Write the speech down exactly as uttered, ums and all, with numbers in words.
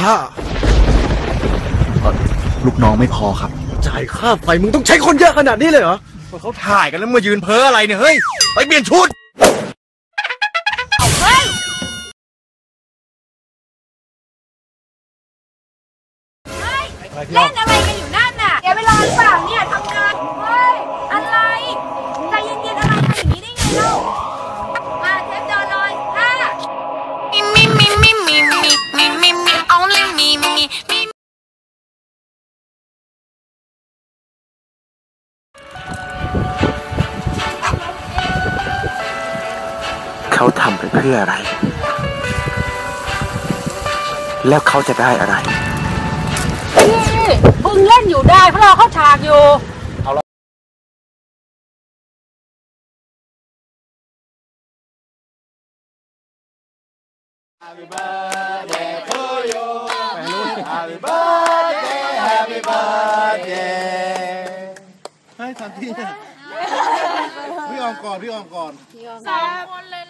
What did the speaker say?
ลูกน้องไม่พอครับจ่ายค่าไฟมึงต้องใช้คนเยอะขนาดนี้เลยเหรอเขาถ่ายกันแล้วมายืนเพ้ออะไรเนี่ยเฮ้ยไปเปลี่ยนชุดเฮ้ยเล่นอะไรกันอยู่นั่นน่ะเดี๋ยวเวลาหรือเปล่าเนี่ยทำงานเฮ้ยอะไรใจเย็นๆอะไรทำอย่างนี้ได้ไงเล่ามาเทปจอเลยค่ะมีมีมีมีมีมีมีมีมี only มีมีมีเขาทำไปเพื่ออะไรแล้วเขาจะได้อะไรพี่พึ่งเล่นอยู่ได้เพราะเราเข้าฉากอยู่เอาละ Happy birthday to you Happy birthday Happy birthday ให้ทันทีพี่ออมก่อนพี่ออมก่อนสามคนเลย